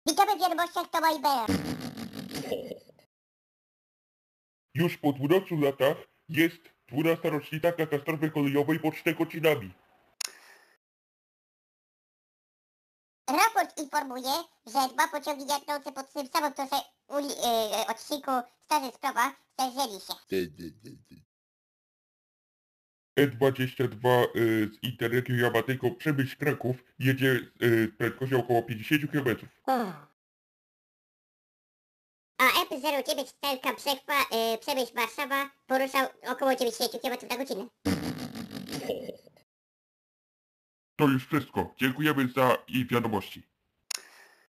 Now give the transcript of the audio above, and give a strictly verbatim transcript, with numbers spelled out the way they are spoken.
Witamy w wiadomościach Toma i Bea. Już po dwunastu latach jest dwunasta rocznica katastrofy kolejowej pod Szczekocinami. Raport informuje, że dwa pociągi jadące po tym samym torze uli, yy, odcinku Starzy-Sprawa zderzyli się. E dwadzieścia dwa y, z internetu Jamatyko Przemyśl-Kraków jedzie y, z prędkością około pięćdziesiąt kilometrów. A M zero dziewięć Stelka Przechwa, yy, Przemyśl Warszawa poruszał około dziewięćdziesiąt kilometrów na godzinę. To już wszystko. Dziękujemy za i wiadomości.